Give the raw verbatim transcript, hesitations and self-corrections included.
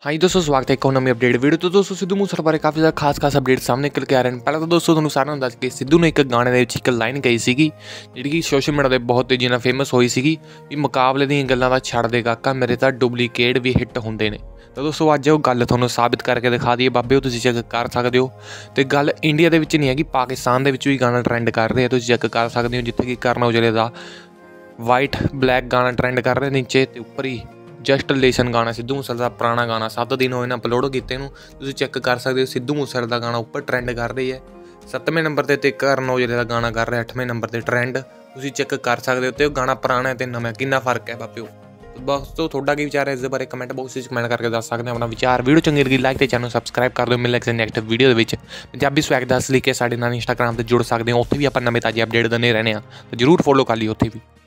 हाँ जी दोस्तों, स्वागत है एक और नवी अपडेट वीडियो। तो दोस्तों सिद्धू मूसेवाले बारे काफ़ी ज़्यादा खास खास अपडेट सामने निकल के आ रहे हैं। पहले तो दोस्तों ਤੁਹਾਨੂੰ ਸਾਰਿਆਂ ਨੂੰ ਦੱਸ ਕੇ ਸਿੱਧੂ ਨੇ ਇੱਕ ਗਾਣੇ ਦੇ ਵਿੱਚ ਇੱਕ ਲਾਈਨ ਕਹੀ ਸੀਗੀ ਜਿਹੜੀ ਕਿ ਸੋਸ਼ਲ ਮੀਡੀਆ ਤੇ ਬਹੁਤ ਤੇਜ਼ੀ ਨਾਲ ਫੇਮਸ ਹੋਈ ਸੀਗੀ ਵੀ ਮੁਕਾਬਲੇ ਦੀਆਂ ਗੱਲਾਂ ਦਾ ਛੱਡ ਦੇ ਕਾਕਾ, ਮੇਰੇ ਤਾਂ ਡੁਪਲੀਕੇਟ ਵੀ ਹਿੱਟ ਹੁੰਦੇ ਨੇ। ਤਾਂ ਦੋਸਤੋ ਅੱਜ ਉਹ ਗੱਲ ਤੁਹਾਨੂੰ ਸਾਬਿਤ ਕਰਕੇ ਦਿਖਾ ਦਈਏ ਬਾਬੇ, ਉਹ ਤੁਸੀਂ ਚੈੱਕ ਕਰ ਸਕਦੇ ਹੋ। ਤੇ ਗੱਲ ਇੰਡੀਆ ਦੇ ਵਿੱਚ ਨਹੀਂ ਹੈਗੀ, ਪਾਕਿਸਤਾਨ ਦੇ ਵਿੱਚ ਵੀ ਗਾਣਾ ਟ੍ਰੈਂਡ ਕਰ ਰਿਹਾ, ਤੁਸੀਂ ਚੈੱਕ ਕਰ ਸਕਦੇ ਹੋ। ਜਿੱਥੇ ਕਿ ਕਰਨ ਔਜਲੇ ਦਾ ਵਾਈਟ ਬਲੈਕ ਗਾਣਾ ਟ੍ਰੈਂਡ ਕਰ ਰਿਹਾ ਨੀਚੇ, ਤੇ ਉੱਪਰ ਹੀ जस्ट लेसन गाना सिद्धू मूसेवाले का पुराना गाना सत्त दिन होए ने अपलोड किए, तुसीं चैक कर सकते हो। सिद्धू मूसेवाले का गाना उपर ट्रेंड कर रही है, सत्तवें नंबर पर, करन औजले का गाना कर रहा अठवें नंबर पर ट्रेंड, तुसीं चैक कर सकते हो। तो गाना पुराना है तो नवां कितना फर्क है बापिओ। बस तो थोड़ा की विचार है इस बारे कमेंट बॉक्स में कमेंट करके दस सकते हैं अपना विचार। वीडियो चंगी लगी लाइक तो चैनल सबसक्राइब कर दो। मिलने किसी नैक्सट वीडियो के पंजाबी स्वैग दस लिख के साडे नाल इंस्टाग्राम पर जुड़ सकते हो, उत्थे भी आप नवे ताजे अपडेट देने रहने, तो जरूर फॉलो कर लियो उत्थे भी।